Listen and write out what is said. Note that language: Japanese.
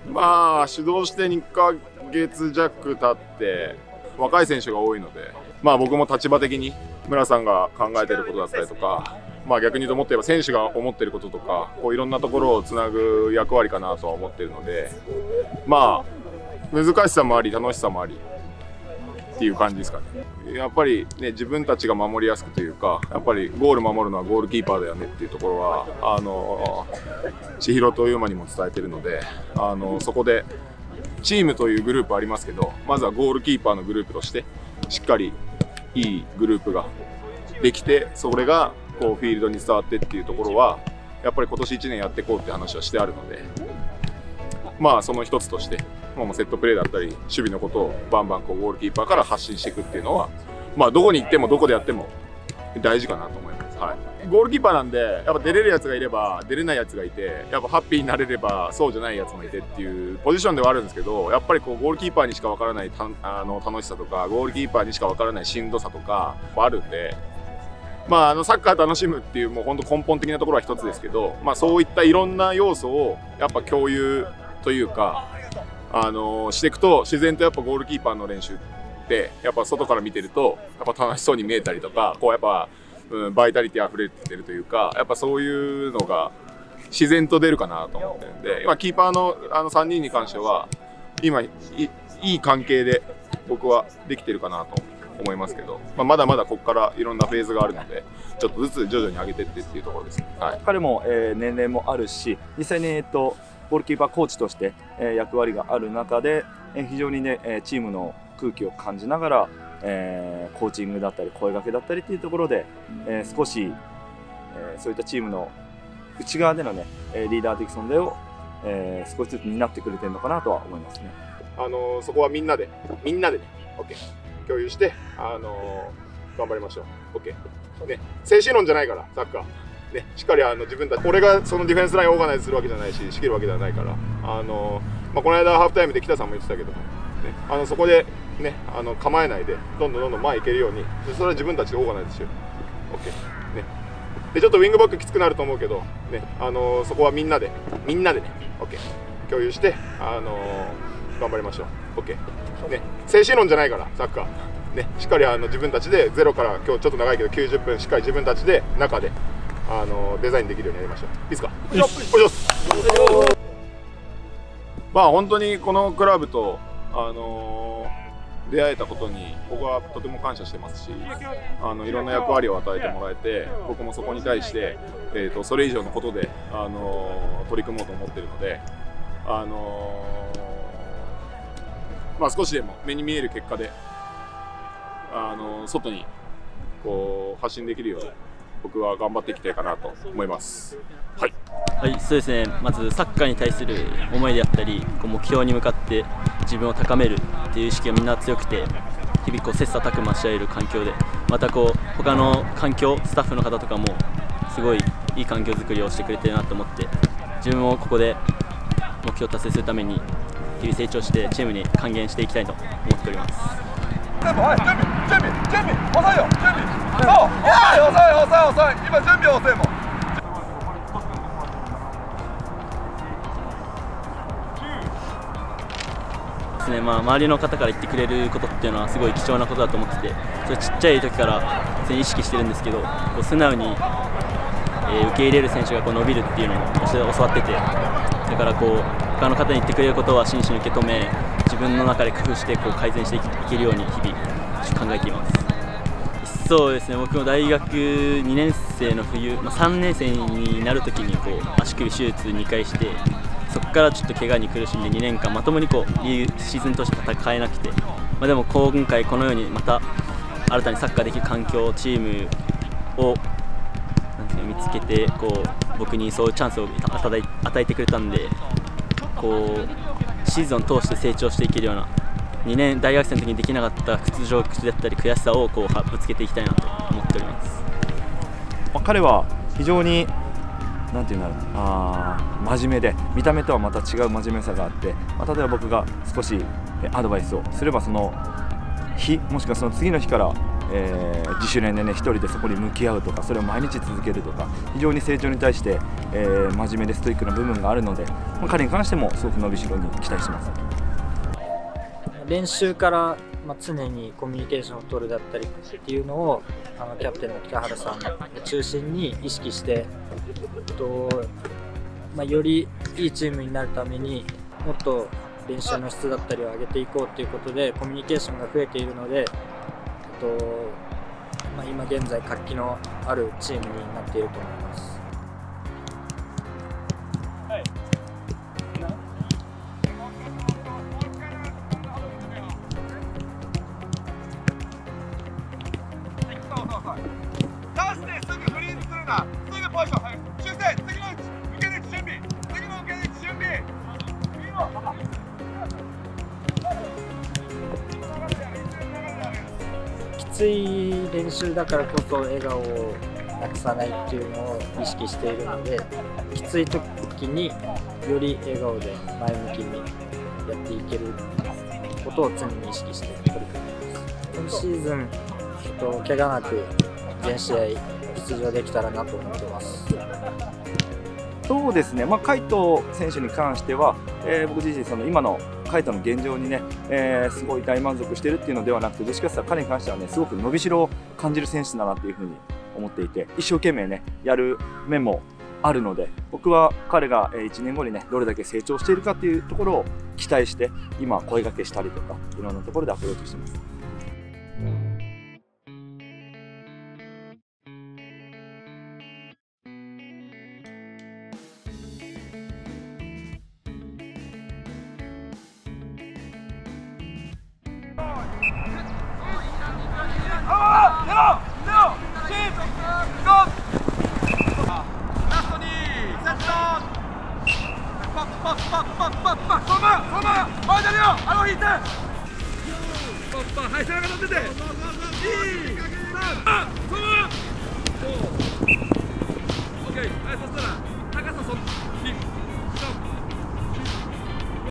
まあ主導して2ヶ月弱経って若い選手が多いので、まあ僕も立場的に村さんが考えていることだったりとか、まあ逆に言うともっと言えば選手が思っていることとか、こういろんなところをつなぐ役割かなとは思っているので、まあ難しさもあり楽しさもありっていう感じですかね。やっぱりね、自分たちが守りやすくというか、やっぱりゴール守るのはゴールキーパーだよねっていうところは千尋と優馬にも伝えているので、そこでチームというグループありますけど、まずはゴールキーパーのグループとしてしっかりいいグループができて、それがこうフィールドに伝わってっていうところはやっぱり今年1年やっていこうって話はしてあるので、まあその一つとしてもうセットプレーだったり守備のことをバンバンこうゴールキーパーから発信していくっていうのは、まあどこに行ってもどこでやっても大事かなと思います。はい、ゴールキーパーなんでやっぱ出れるやつがいれば出れないやつがいて、やっぱハッピーになれればそうじゃないやつもいてっていうポジションではあるんですけど、やっぱりこうゴールキーパーにしか分からない楽しさとか、ゴールキーパーにしか分からないしんどさとかあるんで、まあサッカー楽しむっていうもう本当根本的なところは一つですけど、まあそういったいろんな要素をやっぱ共有というかしていくと、自然とやっぱゴールキーパーの練習ってやっぱ外から見てるとやっぱ楽しそうに見えたりとか、こうやっぱバイタリティ溢れてるというか、やっぱそういうのが自然と出るかなと思ってるんで、今キーパーの3人に関しては今いい関係で僕はできてるかなと思いますけど、まだまだここからいろんなフェーズがあるので、ちょっとずつ徐々に上げてってっていうところですね。はい、 彼も、年齢もあるし、実際にゴールキーパーコーチとして、役割がある中で、非常にね、チームの空気を感じながら、コーチングだったり声掛けだったりっていうところで、少し、そういったチームの内側でのねリーダー的存在を、少しずつ担ってくれてるのかなとは思いますね。 そこはみんなでね、OK、共有して頑張りましょう。OK、ね、精神論じゃないからサッカー。ね、しっかり自分たち、俺がそのディフェンスラインをオーガナイズするわけじゃないし、仕切るわけではないから、この間ハーフタイムで北さんも言ってたけど、ね、そこで、ね、構えないでどんどん前行けるように、それは自分たちでオーガナイズしよう。OK、ね、でちょっとウィングバックきつくなると思うけど、ね、そこはみんなでね、OK、共有して頑張りましょう。OK、ね、精神論じゃないからサッカー。ね、しっかり自分たちでゼロから、今日ちょっと長いけど90分しっかり自分たちで中でデザインできるようにやりましょう。いいですか。お願いします。まあ本当にこのクラブと出会えたことに僕はとても感謝してますし、いろんな役割を与えてもらえて、僕もそこに対して、それ以上のことで取り組もうと思っているので、まあ少しでも目に見える結果で外にこう発信できるように僕は頑張っていきたいかなと思います。はい、 はい、そうですね。まずサッカーに対する思いであったり、こう目標に向かって自分を高めるっていう意識がみんな強くて、日々こう切磋琢磨し合える環境で、またこう他の環境スタッフの方とかもすごいいい環境づくりをしてくれてるなと思って、自分もここで目標を達成するために日々成長してチームに還元していきたいと思っております。 準備遅いよ、準備そう遅い今準備遅いもん。 ですね、周りの方から言ってくれることっていうのはすごい貴重なことだと思ってて、それちっちゃい時から常に意識してるんですけど、こう素直に、受け入れる選手がこう伸びるっていうのを教わってて、だからこう他の方に言ってくれることは真摯に受け止め、自分の中で工夫してこう改善していけるように日々考えています。そうですね、僕も大学2年生の冬、3年生になるときにこう足首手術2回して、そこからちょっと怪我に苦しんで2年間まともにこうシーズンとして戦えなくて、でも今回このようにまた新たにサッカーできる環境、チームを見つけてこう僕にそういうチャンスを与えてくれたんで、こうシーズンを通して成長していけるような、2年大学生の時にできなかった屈辱だったり悔しさをこうぶつけていきたいなと思っております。 彼は非常になんていうんだろう、真面目で見た目とはまた違う真面目さがあって、例えば僕が少しアドバイスをすればその日もしくはその次の日から自主練でね、一人でそこに向き合うとか、それを毎日続けるとか、非常に成長に対して、真面目でストイックな部分があるので、彼に関してもすごく伸びしろに期待してます。 練習から、常にコミュニケーションを取るだったりっていうのをキャプテンの北原さんを中心に意識して、よりいいチームになるためにもっと練習の質だったりを上げていこうということでコミュニケーションが増えているので、今現在活気のあるチームになっていると思います。 出してすぐフリーズするな、すぐポジション、はい、修正、次の受ける位置準備、次の受ける位置準備、次のきつい練習だからこそ笑顔をなくさないっていうのを意識しているので、きつい時により笑顔で前向きにやっていけることを常に意識して取り組んでいます。今シーズン怪我なく全試合出場できたらなと思ってます。 そうですね、海斗選手に関しては、僕自身今の海斗の現状にね、すごい大満足しているっていうのではなくて、どっちかというと彼に関してはね、すごく伸びしろを感じる選手だなっていうふうに思っていて、一生懸命ねやる面もあるので、僕は彼が1年後にねどれだけ成長しているかっていうところを期待して、今声掛けしたりとかいろんなところでアプローチしてます。 はい、背中立てて。2、3。